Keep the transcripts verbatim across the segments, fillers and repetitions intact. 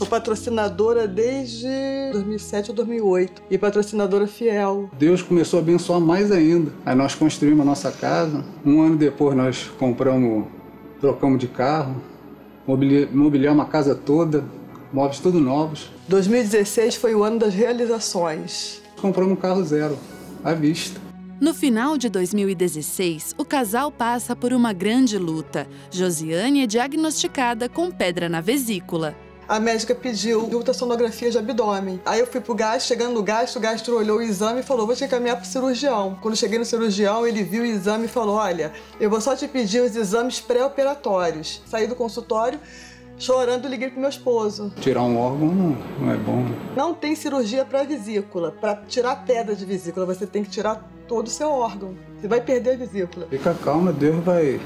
Sou patrocinadora desde dois mil e sete ou dois mil e oito e patrocinadora fiel. Deus começou a abençoar mais ainda. Aí nós construímos a nossa casa. Um ano depois nós compramos, trocamos de carro, mobili- mobiliamos a casa toda, móveis tudo novos. dois mil e dezesseis foi o ano das realizações. Compramos um carro zero, à vista. No final de dois mil e dezesseis, o casal passa por uma grande luta. Josiane é diagnosticada com pedra na vesícula. A médica pediu ultrassonografia de abdômen. Aí eu fui pro gastro, chegando no gastro, o gastro olhou o exame e falou, vou te encaminhar pro cirurgião. Quando cheguei no cirurgião, ele viu o exame e falou, olha, eu vou só te pedir os exames pré-operatórios. Saí do consultório, chorando, liguei pro meu esposo. Tirar um órgão não, não é bom. Não tem cirurgia para vesícula. Para tirar a pedra de vesícula, você tem que tirar todo o seu órgão. Você vai perder a vesícula. Fica calma, Deus vai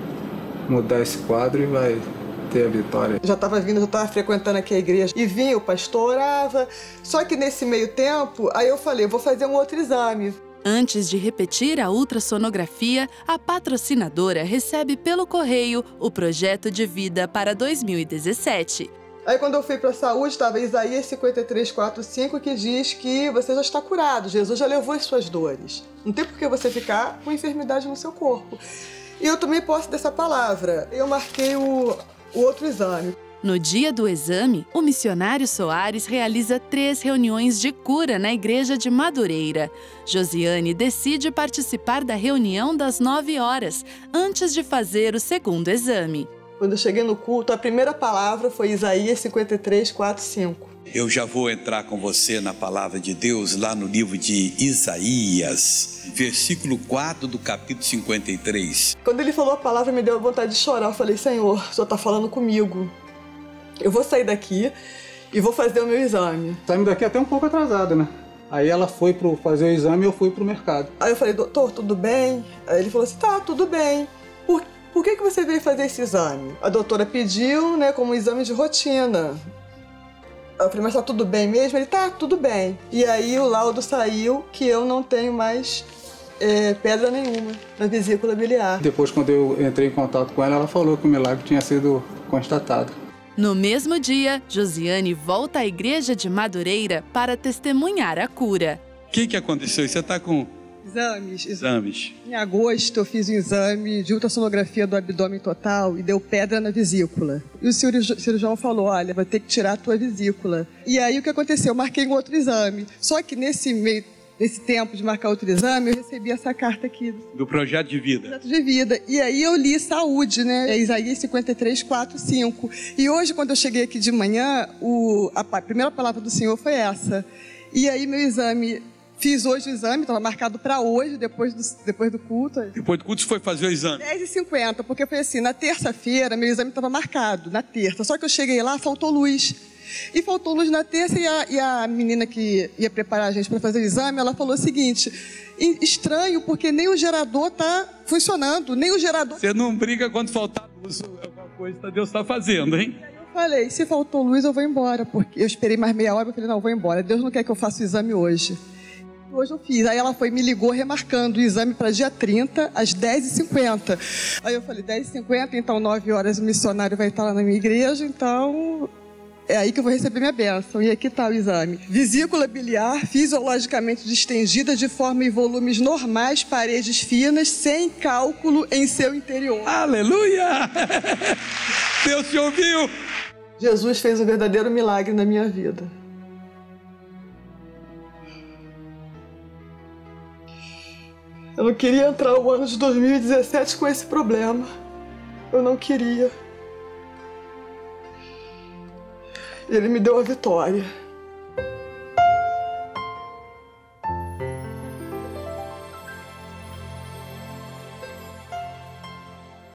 mudar esse quadro e vai ter a vitória. Já estava vindo, já estava frequentando aqui a igreja. E vinha, o pastor orava. Só que nesse meio tempo, aí eu falei, vou fazer um outro exame. Antes de repetir a ultrassonografia, a patrocinadora recebe pelo correio o projeto de vida para dois mil e dezessete. Aí quando eu fui para a saúde, estava Isaías cinquenta e três, quatro, cinco, que diz que você já está curado, Jesus já levou as suas dores. Não tem por que você ficar com enfermidade no seu corpo. E eu tomei posse dessa palavra. Eu marquei o, o outro exame. No dia do exame, o missionário Soares realiza três reuniões de cura na igreja de Madureira. Josiane decide participar da reunião das nove horas, antes de fazer o segundo exame. Quando eu cheguei no culto, a primeira palavra foi Isaías cinquenta e três, quatro, cinco. Eu já vou entrar com você na palavra de Deus, lá no livro de Isaías, versículo quatro do capítulo cinquenta e três. Quando ele falou a palavra, me deu vontade de chorar. Eu falei, Senhor, o Senhor está falando comigo. Eu vou sair daqui e vou fazer o meu exame. Saímos daqui até um pouco atrasado, né? Aí ela foi para fazer o exame e eu fui para o mercado. Aí eu falei, doutor, tudo bem? Aí ele falou assim, tá, tudo bem. Por, por que, que você veio fazer esse exame? A doutora pediu, né, como um exame de rotina. Eu falei, mas tá tudo bem mesmo? Ele, tá, tudo bem. E aí o laudo saiu que eu não tenho mais é, pedra nenhuma na vesícula biliar. Depois, quando eu entrei em contato com ela, ela falou que o milagre tinha sido constatado. No mesmo dia, Josiane volta à igreja de Madureira para testemunhar a cura. O que, que aconteceu? Você está com Exames. exames? Em agosto eu fiz um exame de ultrassonografia do abdômen total e deu pedra na vesícula. E o cirurgião falou, olha, vai ter que tirar a tua vesícula. E aí o que aconteceu? Eu marquei um outro exame. Só que nesse meio... Nesse tempo de marcar outro exame, eu recebi essa carta aqui. Do projeto de vida. Projeto de vida. E aí eu li saúde, né? É Isaías cinquenta e três, quatro, cinco. E hoje, quando eu cheguei aqui de manhã, o, a, a primeira palavra do Senhor foi essa. E aí meu exame, fiz hoje o exame, estava marcado para hoje, depois do, depois do culto. Depois do culto você foi fazer o exame? dez e cinquenta, porque foi assim, na terça-feira meu exame estava marcado, na terça. Só que eu cheguei lá, faltou luz. E faltou luz na terça e a, e a menina que ia preparar a gente para fazer o exame, ela falou o seguinte, estranho porque nem o gerador está funcionando, nem o gerador... Você não briga quando faltar luz, alguma coisa que Deus está fazendo, hein? Eu falei, se faltou luz eu vou embora, porque eu esperei mais meia hora, eu falei, não, eu vou embora, Deus não quer que eu faça o exame hoje. Hoje eu fiz, aí ela foi me ligou remarcando o exame para dia trinta, às dez e cinquenta. Aí eu falei, dez e cinquenta, então nove horas o missionário vai estar lá na minha igreja, então... É aí que eu vou receber minha bênção. E aqui está o exame. Vesícula biliar fisiologicamente distendida de forma e volumes normais, paredes finas, sem cálculo em seu interior. Aleluia! Deus te ouviu! Jesus fez um verdadeiro milagre na minha vida. Eu não queria entrar o ano de dois mil e dezessete com esse problema. Eu não queria. Ele me deu a vitória.